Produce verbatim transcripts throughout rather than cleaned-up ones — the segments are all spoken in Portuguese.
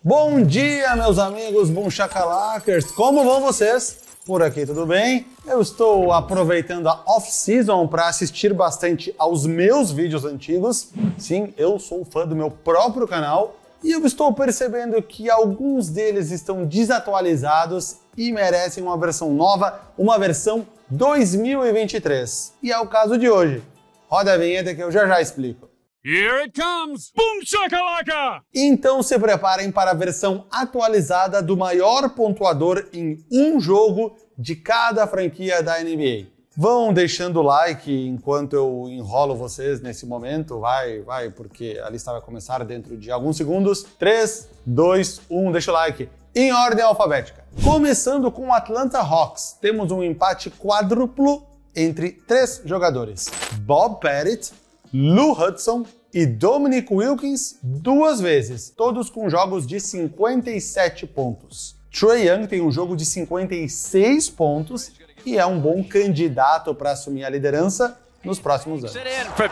Bom dia, meus amigos Boom Shakalakers! Como vão vocês? Por aqui tudo bem? Eu estou aproveitando a off-season para assistir bastante aos meus vídeos antigos. Sim, eu sou fã do meu próprio canal e eu estou percebendo que alguns deles estão desatualizados e merecem uma versão nova, uma versão dois mil e vinte e três. E é o caso de hoje. Roda a vinheta que eu já já explico. Here it comes! Boom Shakalaka! Então se preparem para a versão atualizada do maior pontuador em um jogo de cada franquia da N B A. Vão deixando o like enquanto eu enrolo vocês nesse momento. Vai, vai, porque a lista vai começar dentro de alguns segundos. três, dois, um, deixa o like. Em ordem alfabética. Começando com o Atlanta Hawks, temos um empate quádruplo entre três jogadores. Bob Pettit, Lou Hudson e Dominique Wilkins duas vezes, todos com jogos de cinquenta e sete pontos. Trae Young tem um jogo de cinquenta e seis pontos e é um bom candidato para assumir a liderança nos próximos anos.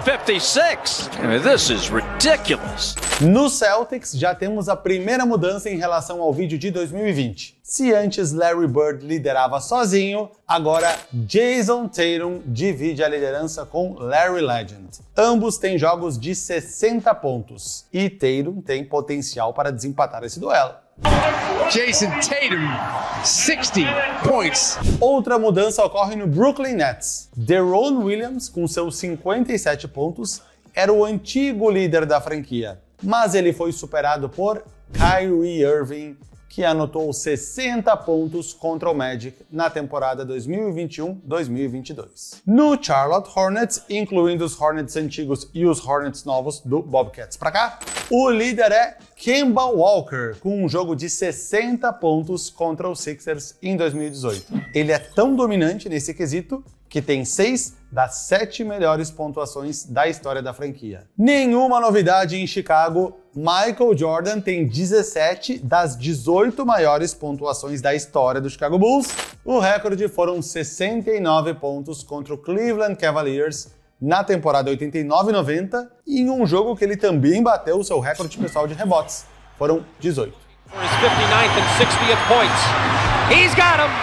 No Celtics já temos a primeira mudança em relação ao vídeo de dois mil e vinte. Se antes Larry Bird liderava sozinho, agora Jason Tatum divide a liderança com Larry Legend. Ambos têm jogos de sessenta pontos e Tatum tem potencial para desempatar esse duelo. Jason Tatum, sessenta points. Outra mudança ocorre no Brooklyn Nets. Deron Williams, com seus cinquenta e sete pontos, era o antigo líder da franquia, mas ele foi superado por Kyrie Irving, que anotou sessenta pontos contra o Magic na temporada dois mil e vinte e um dois mil e vinte e dois. No Charlotte Hornets, incluindo os Hornets antigos e os Hornets novos do Bobcats pra cá, o líder é Kemba Walker, com um jogo de sessenta pontos contra os Sixers em dois mil e dezoito. Ele é tão dominante nesse quesito que tem seis das sete melhores pontuações da história da franquia. Nenhuma novidade em Chicago, Michael Jordan tem dezessete das dezoito maiores pontuações da história do Chicago Bulls. O recorde foram sessenta e nove pontos contra o Cleveland Cavaliers na temporada oitenta e nove noventa e em um jogo que ele também bateu o seu recorde pessoal de rebotes. Foram dezoito. fifty-ninth and sixtieth points. He's got him!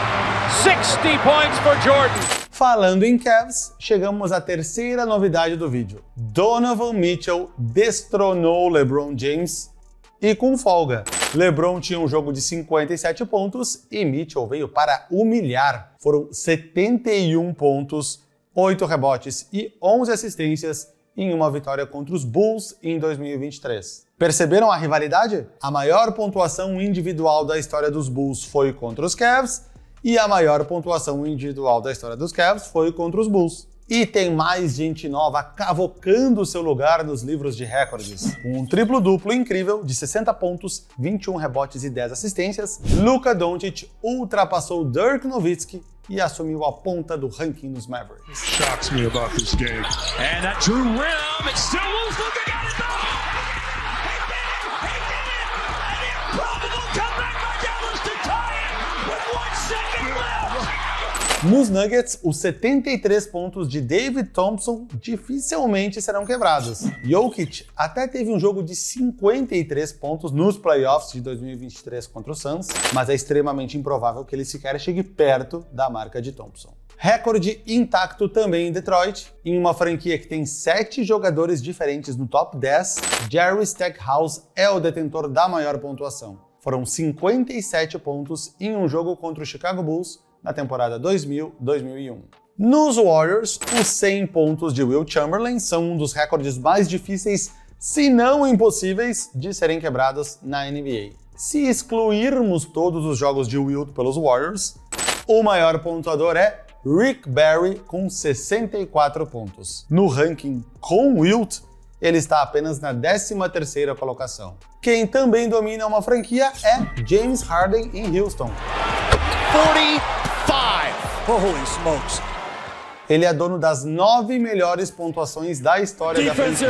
sixty points for Jordan. Falando em Cavs, chegamos à terceira novidade do vídeo. Donovan Mitchell destronou LeBron James e com folga. LeBron tinha um jogo de cinquenta e sete pontos e Mitchell veio para humilhar. Foram setenta e um pontos, oito rebotes e onze assistências em uma vitória contra os Bulls em dois mil e vinte e três. Perceberam a rivalidade? A maior pontuação individual da história dos Bulls foi contra os Cavs, e a maior pontuação individual da história dos Cavs foi contra os Bulls. E tem mais gente nova cavocando seu lugar nos livros de recordes. Um triplo-duplo incrível de sessenta pontos, vinte e um rebotes e dez assistências, Luka Doncic ultrapassou Dirk Nowitzki e assumiu a ponta do ranking dos Mavericks. Shocks me about this game. And that true rim, it's still loose, looking at it, no! He did it! He did it! An improbable comeback by Dallas to tie it with one second left! Nos Nuggets, os setenta e três pontos de David Thompson dificilmente serão quebrados. Jokic até teve um jogo de cinquenta e três pontos nos playoffs de dois mil e vinte e três contra o Suns, mas é extremamente improvável que ele sequer chegue perto da marca de Thompson. Recorde intacto também em Detroit, em uma franquia que tem sete jogadores diferentes no top dez, Jerry Stackhouse é o detentor da maior pontuação. Foram cinquenta e sete pontos em um jogo contra o Chicago Bulls na temporada dois mil dois mil e um. Nos Warriors, os cem pontos de Wilt Chamberlain são um dos recordes mais difíceis, se não impossíveis, de serem quebrados na N B A. Se excluirmos todos os jogos de Wilt pelos Warriors, o maior pontuador é Rick Barry com sessenta e quatro pontos. No ranking com Wilt, ele está apenas na décima terceira colocação. Quem também domina uma franquia é James Harden em Houston. forty-five! Holy smokes! Ele é dono das nove melhores pontuações da história da franquia.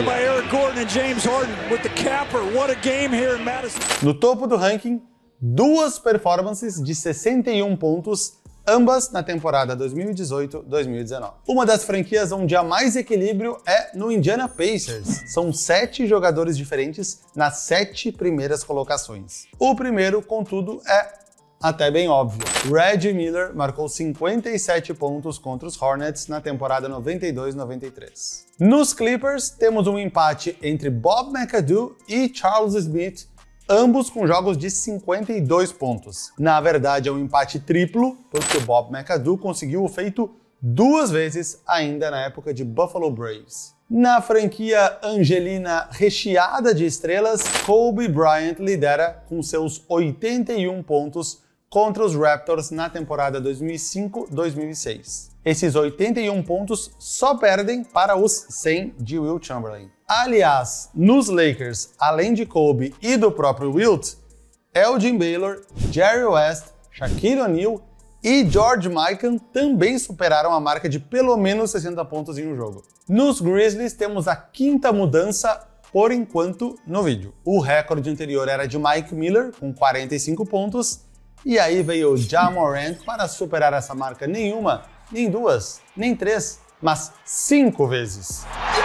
No topo do ranking, duas performances de sessenta e um pontos, ambas na temporada dois mil e dezoito dois mil e dezenove. Uma das franquias onde há mais equilíbrio é no Indiana Pacers. São sete jogadores diferentes nas sete primeiras colocações. O primeiro, contudo, é até bem óbvio. Reggie Miller marcou cinquenta e sete pontos contra os Hornets na temporada noventa e dois noventa e três. Nos Clippers, temos um empate entre Bob McAdoo e Charles Smith, ambos com jogos de cinquenta e dois pontos. Na verdade, é um empate triplo, porque o Bob McAdoo conseguiu o feito duas vezes ainda na época de Buffalo Braves. Na franquia angelina recheada de estrelas, Kobe Bryant lidera com seus oitenta e um pontos contra os Raptors na temporada dois mil e cinco dois mil e seis. Esses oitenta e um pontos só perdem para os cem de Wilt Chamberlain. Aliás, nos Lakers, além de Kobe e do próprio Wilt, Elgin Baylor, Jerry West, Shaquille O'Neal e George Mikan também superaram a marca de pelo menos sessenta pontos em um jogo. Nos Grizzlies, temos a quinta mudança por enquanto no vídeo. O recorde anterior era de Mike Miller, com quarenta e cinco pontos, e aí veio o Ja Morant para superar essa marca nenhuma, nem duas, nem três, mas cinco vezes.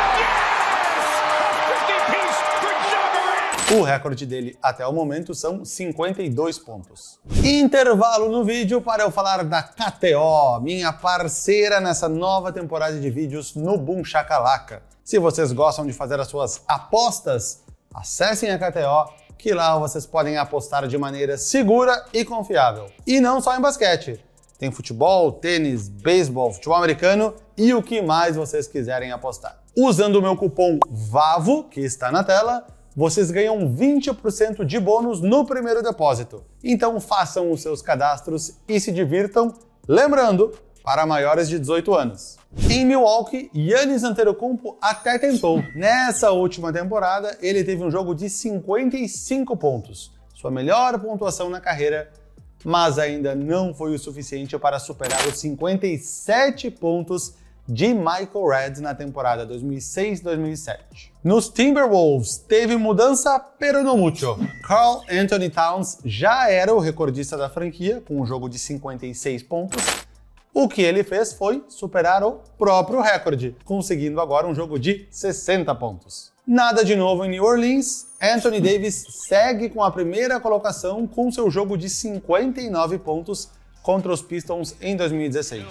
O recorde dele até o momento são cinquenta e dois pontos. Intervalo no vídeo para eu falar da K T O, minha parceira nessa nova temporada de vídeos no Boom Shakalaka. Se vocês gostam de fazer as suas apostas, acessem a K T O, que lá vocês podem apostar de maneira segura e confiável. E não só em basquete. Tem futebol, tênis, beisebol, futebol americano e o que mais vocês quiserem apostar. Usando o meu cupom VAVO, que está na tela, vocês ganham vinte por cento de bônus no primeiro depósito. Então façam os seus cadastros e se divirtam, lembrando, para maiores de dezoito anos. Em Milwaukee, Giannis Antetokounmpo até tentou. Nessa última temporada, ele teve um jogo de cinquenta e cinco pontos, sua melhor pontuação na carreira, mas ainda não foi o suficiente para superar os cinquenta e sete pontos de Michael Redd na temporada dois mil e seis dois mil e sete. Nos Timberwolves, teve mudança, pero no mucho. Karl Anthony Towns já era o recordista da franquia, com um jogo de cinquenta e seis pontos. O que ele fez foi superar o próprio recorde, conseguindo agora um jogo de sessenta pontos. Nada de novo em New Orleans, Anthony Davis segue com a primeira colocação com seu jogo de cinquenta e nove pontos contra os Pistons em dois mil e dezesseis.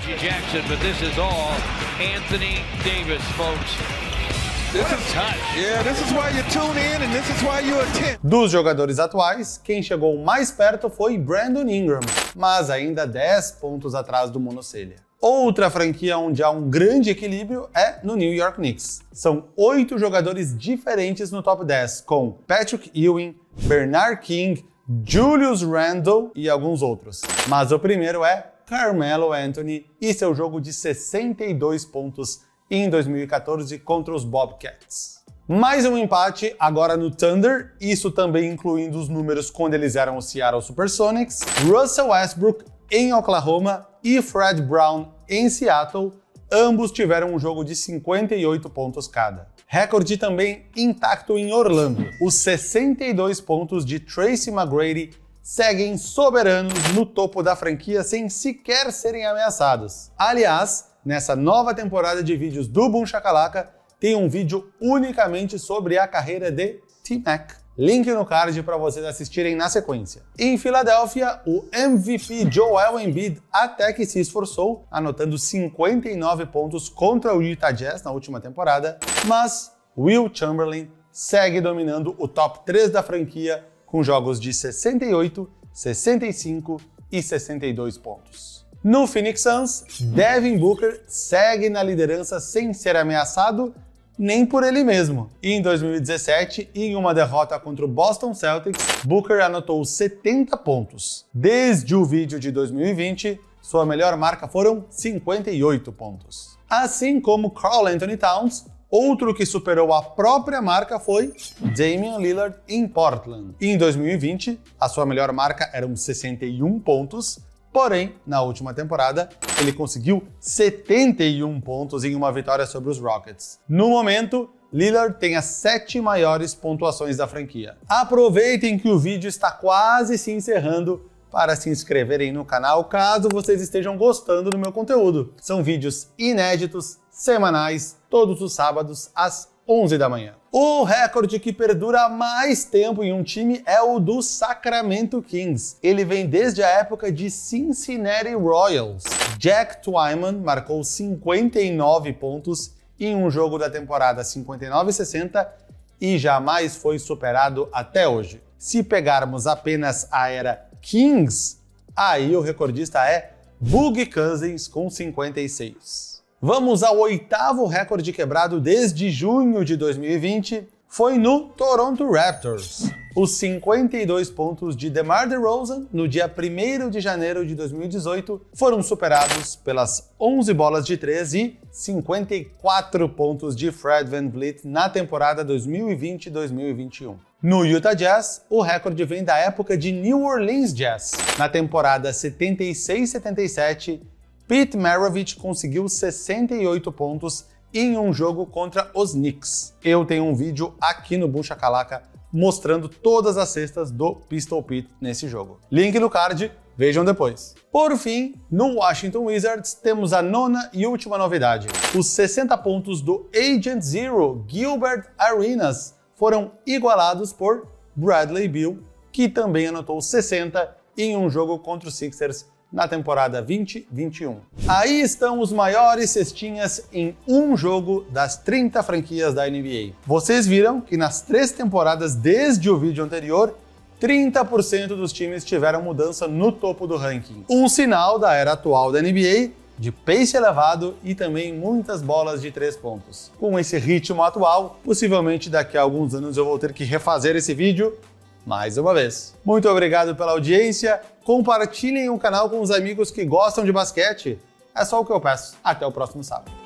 Dos jogadores atuais, quem chegou mais perto foi Brandon Ingram, mas ainda dez pontos atrás do monocelha. Outra franquia onde há um grande equilíbrio é no New York Knicks. São oito jogadores diferentes no top dez, com Patrick Ewing, Bernard King, Julius Randle e alguns outros. Mas o primeiro é Carmelo Anthony e seu jogo de sessenta e dois pontos em dois mil e quatorze contra os Bobcats. Mais um empate agora no Thunder, isso também incluindo os números quando eles eram o Seattle Supersonics, Russell Westbrook em Oklahoma e Fred Brown em Seattle, ambos tiveram um jogo de cinquenta e oito pontos cada. Recorde também intacto em Orlando. Os sessenta e dois pontos de Tracy McGrady seguem soberanos no topo da franquia sem sequer serem ameaçados. Aliás, nessa nova temporada de vídeos do Boom Shakalaka, tem um vídeo unicamente sobre a carreira de T-Mac. Link no card para vocês assistirem na sequência. Em Filadélfia, o M V P Joel Embiid até que se esforçou, anotando cinquenta e nove pontos contra o Utah Jazz na última temporada, mas Wilt Chamberlain segue dominando o top três da franquia com jogos de sessenta e oito, sessenta e cinco e sessenta e dois pontos. No Phoenix Suns, Devin Booker segue na liderança sem ser ameaçado nem por ele mesmo. E em dois mil e dezessete, em uma derrota contra o Boston Celtics, Booker anotou setenta pontos. Desde o vídeo de dois mil e vinte, sua melhor marca foram cinquenta e oito pontos. Assim como Karl Anthony Towns, outro que superou a própria marca foi Damian Lillard em Portland. Em dois mil e vinte, a sua melhor marca eram sessenta e um pontos, porém, na última temporada, ele conseguiu setenta e um pontos em uma vitória sobre os Rockets. No momento, Lillard tem as sete maiores pontuações da franquia. Aproveitem que o vídeo está quase se encerrando para se inscreverem no canal caso vocês estejam gostando do meu conteúdo. São vídeos inéditos, semanais, todos os sábados às onze da manhã. O recorde que perdura mais tempo em um time é o do Sacramento Kings. Ele vem desde a época de Cincinnati Royals. Jack Twyman marcou cinquenta e nove pontos em um jogo da temporada cinquenta e nove sessenta e jamais foi superado até hoje. Se pegarmos apenas a era Kings, aí o recordista é Boogie Cousins com cinquenta e seis. Vamos ao oitavo recorde quebrado desde junho de dois mil e vinte, foi no Toronto Raptors. Os cinquenta e dois pontos de DeMar DeRozan no dia primeiro de janeiro de dois mil e dezoito foram superados pelas onze bolas de três e cinquenta e quatro pontos de Fred VanVleet na temporada dois mil e vinte dois mil e vinte e um. No Utah Jazz, o recorde vem da época de New Orleans Jazz. Na temporada setenta e seis setenta e sete, Pete Maravich conseguiu sessenta e oito pontos em um jogo contra os Knicks. Eu tenho um vídeo aqui no Boom Shakalaka mostrando todas as cestas do Pistol Pete nesse jogo. Link no card, vejam depois. Por fim, no Washington Wizards temos a nona e última novidade. Os sessenta pontos do Agent Zero, Gilbert Arenas, foram igualados por Bradley Beal, que também anotou sessenta em um jogo contra os Sixers na temporada vinte vinte e um. Aí estão os maiores cestinhas em um jogo das trinta franquias da N B A. Vocês viram que nas três temporadas desde o vídeo anterior, trinta por cento dos times tiveram mudança no topo do ranking. Um sinal da era atual da N B A, de pace elevado e também muitas bolas de três pontos. Com esse ritmo atual, possivelmente daqui a alguns anos eu vou ter que refazer esse vídeo mais uma vez. Muito obrigado pela audiência, compartilhem o canal com os amigos que gostam de basquete. É só o que eu peço. Até o próximo sábado.